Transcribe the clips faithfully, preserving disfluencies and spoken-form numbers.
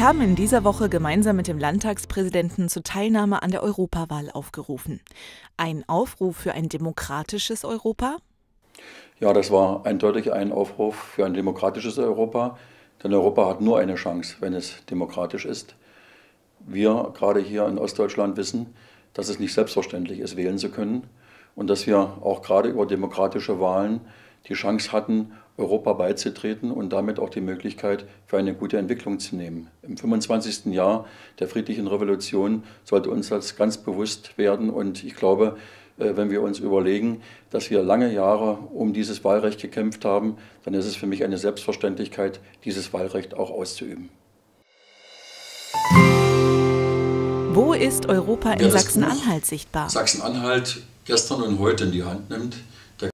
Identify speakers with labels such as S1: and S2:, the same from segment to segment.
S1: haben in dieser Woche gemeinsam mit dem Landtagspräsidenten zur Teilnahme an der Europawahl aufgerufen. Ein Aufruf für ein demokratisches Europa?
S2: Ja, das war eindeutig ein Aufruf für ein demokratisches Europa, denn Europa hat nur eine Chance, wenn es demokratisch ist. Wir gerade hier in Ostdeutschland wissen, dass es nicht selbstverständlich ist, wählen zu können und dass wir auch gerade über demokratische Wahlen die Chance hatten, Europa beizutreten und damit auch die Möglichkeit für eine gute Entwicklung zu nehmen. Im fünfundzwanzigsten Jahr der friedlichen Revolution sollte uns das ganz bewusst werden und ich glaube, wenn wir uns überlegen, dass wir lange Jahre um dieses Wahlrecht gekämpft haben, dann ist es für mich eine Selbstverständlichkeit, dieses Wahlrecht auch auszuüben.
S1: Wo ist Europa in Sachsen-Anhalt sichtbar?
S2: Sachsen-Anhalt gestern und heute in die Hand nimmt. Der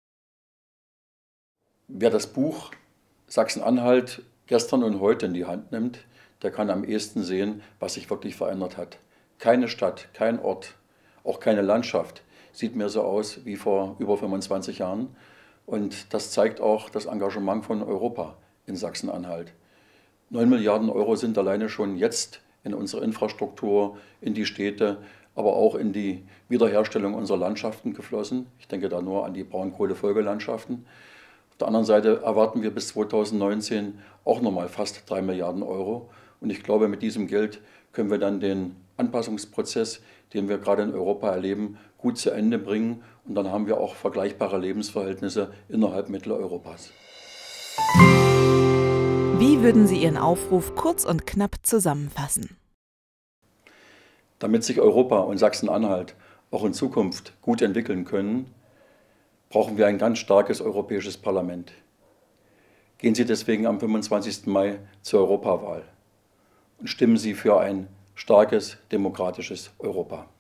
S2: Wer das Buch Sachsen-Anhalt gestern und heute in die Hand nimmt, der kann am ehesten sehen, was sich wirklich verändert hat. Keine Stadt, kein Ort, auch keine Landschaft sieht mehr so aus wie vor über fünfundzwanzig Jahren. Und das zeigt auch das Engagement von Europa in Sachsen-Anhalt. neun Milliarden Euro sind alleine schon jetzt in unsere Infrastruktur, in die Städte, aber auch in die Wiederherstellung unserer Landschaften geflossen. Ich denke da nur an die Braunkohlefolgelandschaften. Auf der anderen Seite erwarten wir bis zweitausendneunzehn auch nochmal fast drei Milliarden Euro. Und ich glaube, mit diesem Geld können wir dann den Anpassungsprozess, den wir gerade in Europa erleben, gut zu Ende bringen. Und dann haben wir auch vergleichbare Lebensverhältnisse innerhalb Mitteleuropas.
S1: Wie würden Sie Ihren Aufruf kurz und knapp zusammenfassen?
S2: Damit sich Europa und Sachsen-Anhalt auch in Zukunft gut entwickeln können, brauchen wir ein ganz starkes europäisches Parlament. Gehen Sie deswegen am fünfundzwanzigsten Mai zur Europawahl und stimmen Sie für ein starkes, demokratisches Europa.